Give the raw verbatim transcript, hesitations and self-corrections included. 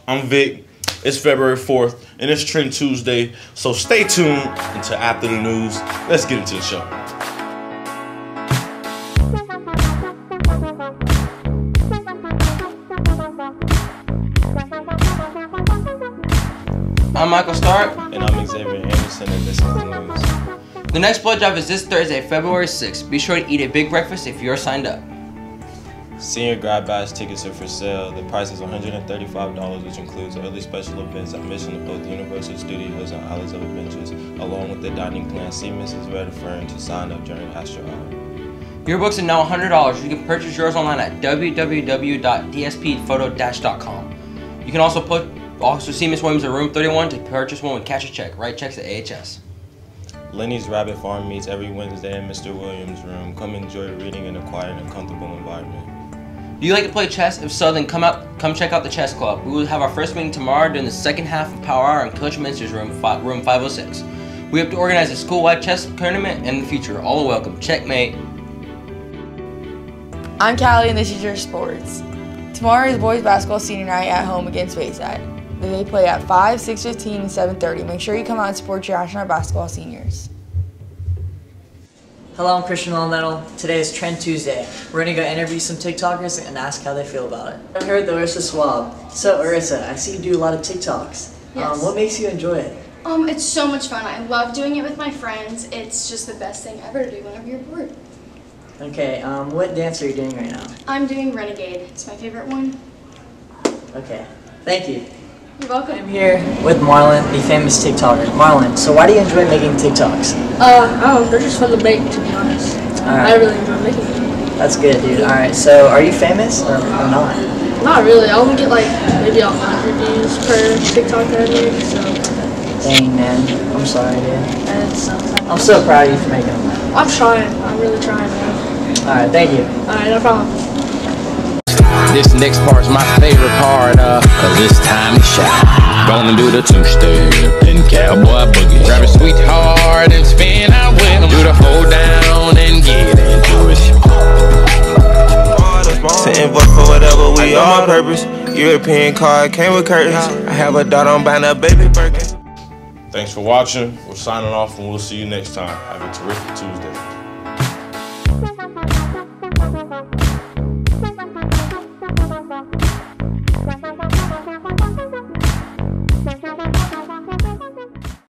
I'm Vic. It's February fourth, and it's Trend Tuesday, so stay tuned until after the news. Let's get into the show. I'm Michael Stark. And I'm Xavier Anderson, and this is the news. The next blood drive is this Thursday, February sixth. Be sure to eat a big breakfast if you're signed up. Senior grad badge tickets are for sale. The price is one hundred thirty-five dollars, which includes early special events, admission to both Universal Studios and Islands of Adventures, along with the dining plan. See Missus Redfern to sign up during Astro Hour. Your books are now one hundred dollars. You can purchase yours online at w w w dot d s p photo dash dot com. You can also put also see Miss Williams in room thirty-one to purchase one with cash or check. Write checks at A H S. Lenny's Rabbit Farm meets every Wednesday in Mister Williams' room. Come enjoy reading in a quiet and comfortable environment. Do you like to play chess? If so, then come out, come check out the chess club. We will have our first meeting tomorrow during the second half of Power Hour in Coach Minster's room, five, room five oh six. We hope to organize a school-wide chess tournament in the future. All are welcome. Checkmate. I'm Callie, and this is your sports. Tomorrow is boys basketball senior night at home against Bayside. They play at five, six fifteen, and seven thirty. Make sure you come out and support your National Basketball seniors. Hello, I'm Christian Elemental. Today is Trend Tuesday. We're going to go interview some TikTokers and ask how they feel about it. I heard the Ursa Swab. So, Ursa, I see you do a lot of TikToks. Yes. Um, what makes you enjoy it? Um, it's so much fun. I love doing it with my friends. It's just the best thing ever to do whenever you're bored. Okay, um, what dance are you doing right now? I'm doing Renegade. It's my favorite one. Okay, thank you. You're welcome. I'm here with Marlon, the famous TikToker. Marlon, so why do you enjoy making TikToks? Uh, oh, they're just fun to make, to be honest. All right. I really enjoy making them. That's good, dude. Alright, so are you famous or, or not? Not really. I only get like maybe a hundred views per TikTok that I make, so. Dang, man. I'm sorry, dude. And it's, I'm so proud of you for making them. I'm trying. I'm really trying, man. Alright, thank you. Alright, no problem. This next part's my favorite part, uh, cause it's time to shine. Gonna do the two-step and cowboy boogie. Grab a sweetheart and spin out with him. Do the hold down and get into it. Sitting vote for whatever we all on purpose. European car came with curtains. I have a daughter on buying a baby Birkin. Thanks for watching. We're signing off, and we'll see you next time. Have a terrific Tuesday.